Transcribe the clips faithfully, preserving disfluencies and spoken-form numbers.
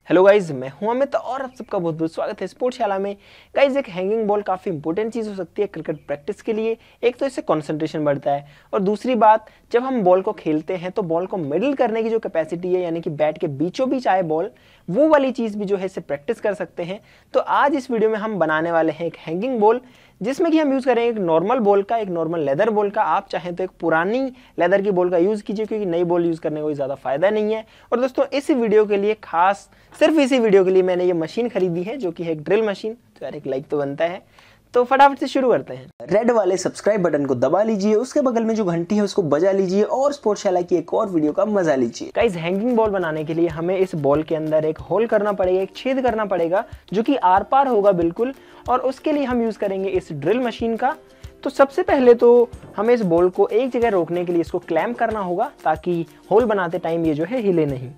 Hello guys, मैं हूं अमित और आप सबका बहुत बहुत स्वागत है स्पोर्ट्सशाला में। गाइज, एक हैंगिंग बॉल काफ़ी इंपॉर्टेंट चीज़ हो सकती है क्रिकेट प्रैक्टिस के लिए। एक तो इससे कंसंट्रेशन बढ़ता है और दूसरी बात, जब हम बॉल को खेलते हैं तो बॉल को मिडल करने की जो कैपेसिटी है, यानी कि बैट के बीचों बीच आए बॉल, वो वाली चीज़ भी जो है इससे प्रैक्टिस कर सकते हैं। तो आज इस वीडियो में हम बनाने वाले हैं एक हैंगिंग बॉल, जिसमें कि हम यूज़ करेंगे एक नॉर्मल बॉल का, एक नॉर्मल लेदर बॉल का। आप चाहें तो एक पुरानी लेदर की बॉल का यूज़ कीजिए, क्योंकि नई बॉल यूज़ करने का कोई ज़्यादा फायदा नहीं है। और दोस्तों, इस वीडियो के लिए खास सिर्फ इसी वीडियो के लिए मैंने ये मशीन खरीदी है, जो कि है एक ड्रिल मशीन। तो यार एक लाइक तो बनता है, तो फटाफट से शुरू करते हैं। रेड वाले सब्सक्राइब बटन को दबा लीजिए, उसके बगल में जो घंटी है उसको बजा लीजिए और स्पोर्ट्सशाला की एक और वीडियो का मजा लीजिए। गाइस, हैंगिंग बॉल बनाने के लिए हमें इस बॉल के अंदर एक होल करना पड़ेगा, एक छेद करना पड़ेगा, जो कि आर पार होगा बिल्कुल। और उसके लिए हम यूज करेंगे इस ड्रिल मशीन का। तो सबसे पहले तो हमें इस बॉल को एक जगह रोकने के लिए इसको क्लैंप करना होगा, ताकि होल बनाते टाइम ये जो है हिले नहीं।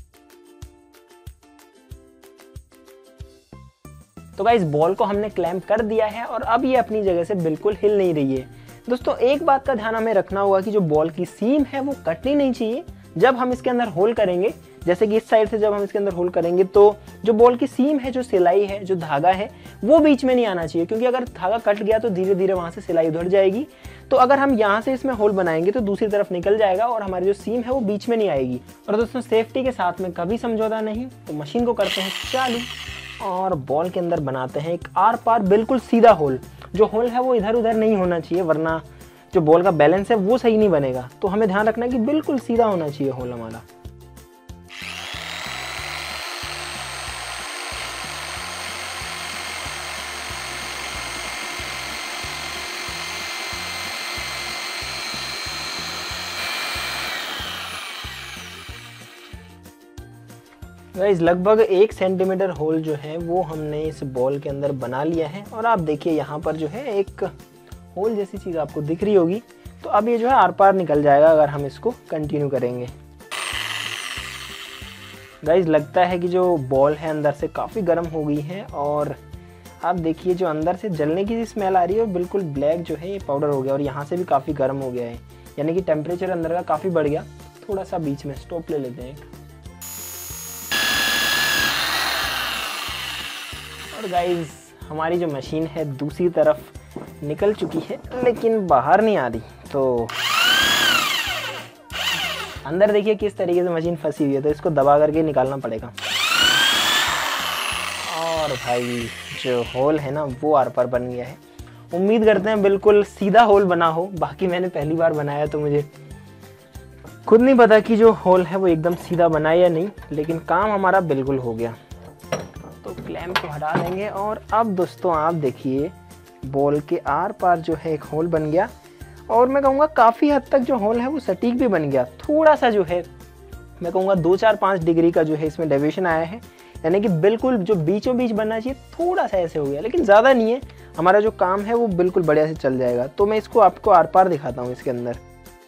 तो गाइस, बॉल को हमने क्लैंप कर दिया है और अब ये अपनी जगह से बिल्कुल हिल नहीं रही है। दोस्तों, एक बात का ध्यान हमें रखना होगा कि जो बॉल की सीम है वो कटनी नहीं चाहिए जब हम इसके अंदर होल करेंगे। जैसे कि इस साइड से जब हम इसके अंदर होल करेंगे तो जो बॉल की सीम है, जो सिलाई है, जो धागा है, वो बीच में नहीं आना चाहिए, क्योंकि अगर धागा कट गया तो धीरे धीरे वहां से सिलाई उधड़ जाएगी। तो अगर हम यहाँ से इसमें होल बनाएंगे तो दूसरी तरफ निकल जाएगा और हमारी जो सीम है वो बीच में नहीं आएगी। और दोस्तों, सेफ्टी के साथ में कभी समझौता नहीं। तो मशीन को करते हैं चालू और बॉल के अंदर बनाते हैं एक आर पार बिल्कुल सीधा होल। जो होल है वो इधर उधर नहीं होना चाहिए, वरना जो बॉल का बैलेंस है वो सही नहीं बनेगा। तो हमें ध्यान रखना है कि बिल्कुल सीधा होना चाहिए होल हमारा। गाइस, लगभग एक सेंटीमीटर होल जो है वो हमने इस बॉल के अंदर बना लिया है। और आप देखिए, यहाँ पर जो है एक होल जैसी चीज़ आपको दिख रही होगी। तो अब ये जो है आर पार निकल जाएगा अगर हम इसको कंटिन्यू करेंगे। गाइस, लगता है कि जो बॉल है अंदर से काफ़ी गर्म हो गई है और आप देखिए जो अंदर से जलने की स्मेल आ रही है और बिल्कुल ब्लैक जो है ये पाउडर हो गया और यहाँ से भी काफ़ी गर्म हो गया है, यानी कि टेम्परेचर अंदर का काफ़ी बढ़ गया। थोड़ा सा बीच में स्टॉप ले लेते हैं एक। और गाइस, हमारी जो मशीन है दूसरी तरफ निकल चुकी है, लेकिन बाहर नहीं आ रही। तो अंदर देखिए किस तरीके से मशीन फंसी हुई है, तो इसको दबा करके निकालना पड़ेगा। और भाई, जो होल है ना वो आर पार बन गया है। उम्मीद करते हैं बिल्कुल सीधा होल बना हो। बाकी मैंने पहली बार बनाया तो मुझे खुद नहीं पता कि जो होल है वो एकदम सीधा बना या नहीं, लेकिन काम हमारा बिल्कुल हो गया। तो क्लैंप को हटा देंगे और अब दोस्तों आप देखिए, बॉल के आर पार जो है एक होल बन गया। और मैं कहूँगा काफ़ी हद तक जो होल है वो सटीक भी बन गया। थोड़ा सा जो है मैं कहूँगा दो चार पाँच डिग्री का जो है इसमें डेविएशन आया है, यानी कि बिल्कुल जो बीचों बीच बनना चाहिए थोड़ा सा ऐसे हो गया, लेकिन ज़्यादा नहीं है। हमारा जो काम है वो बिल्कुल बढ़िया से चल जाएगा। तो मैं इसको आपको आर पार दिखाता हूँ इसके अंदर।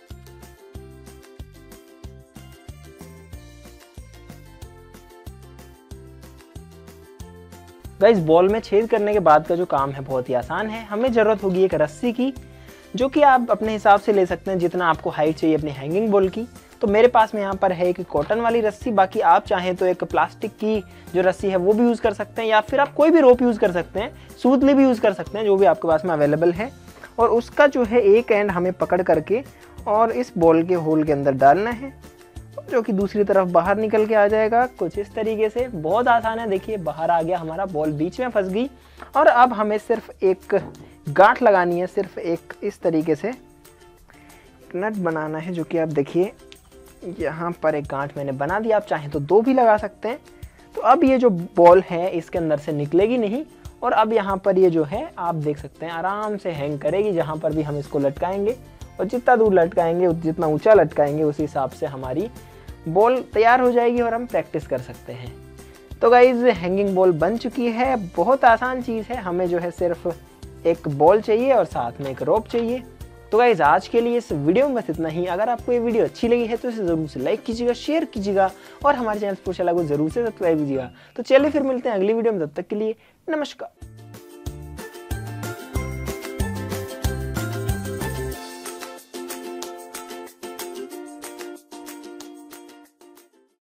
गाइस, बॉल में छेद करने के बाद का जो काम है बहुत ही आसान है। हमें ज़रूरत होगी एक रस्सी की, जो कि आप अपने हिसाब से ले सकते हैं जितना आपको हाइट चाहिए अपनी हैंगिंग बॉल की। तो मेरे पास में यहाँ पर है एक कॉटन वाली रस्सी। बाकी आप चाहें तो एक प्लास्टिक की जो रस्सी है वो भी यूज़ कर सकते हैं, या फिर आप कोई भी रोप यूज़ कर सकते हैं, सूतली भी यूज़ कर सकते हैं, जो भी आपके पास में अवेलेबल है। और उसका जो है एक एंड हमें पकड़ करके और इस बॉल के होल के अंदर डालना है, जो कि दूसरी तरफ बाहर निकल के आ जाएगा कुछ इस तरीके से। बहुत आसान है, देखिए बाहर आ गया हमारा, बॉल बीच में फंस गई। और अब हमें सिर्फ एक गांठ लगानी है, सिर्फ एक इस तरीके से नट बनाना है, जो कि आप देखिए यहाँ पर एक गांठ मैंने बना दिया। आप चाहें तो दो भी लगा सकते हैं। तो अब ये जो बॉल है इसके अंदर से निकलेगी नहीं, और अब यहाँ पर ये जो है आप देख सकते हैं आराम से हैंग करेगी। जहाँ पर भी हम इसको लटकाएंगे और जितना दूर लटकाएंगे, जितना ऊंचा लटकाएंगे, उस हिसाब से हमारी बॉल तैयार हो जाएगी और हम प्रैक्टिस कर सकते हैं। तो गाइज, हैंगिंग बॉल बन चुकी है। बहुत आसान चीज़ है। हमें जो है सिर्फ एक बॉल चाहिए और साथ में एक रोप चाहिए। तो गाइज, आज के लिए इस वीडियो में बस इतना ही। अगर आपको ये वीडियो अच्छी लगी है तो इसे जरूर से लाइक कीजिएगा, शेयर कीजिएगा और हमारे चैनल स्पोर्ट्सशाला को जरूर से सब्सक्राइब कीजिएगा। तो चलिए फिर मिलते हैं अगली वीडियो में, तब तक के लिए नमस्कार।